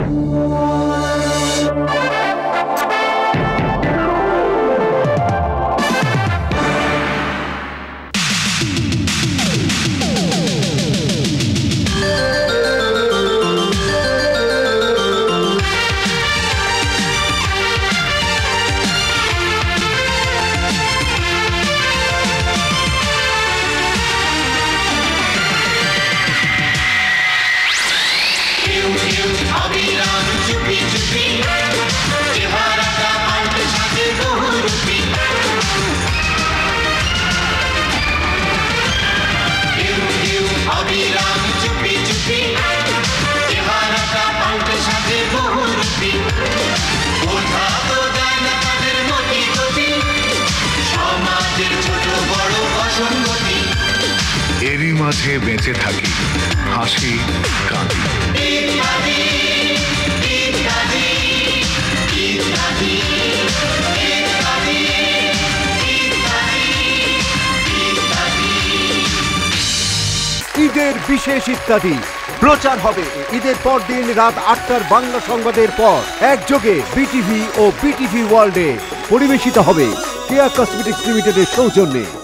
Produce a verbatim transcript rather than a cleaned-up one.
এরই মাঝে বেঁচে থাকি হাসি কাঁদি। ঈদের বিশেষ ইত্যাদি প্রচার হবে ঈদের পর দিন রাত আটটার বাংলা সংবাদের পর একযোগে বিটিভি ও বিটিভি ওয়ার্ল্ডে পরিবেশিত হবে কেয়া কসমেটিক্স লিমিটেডের সৌজন্যে।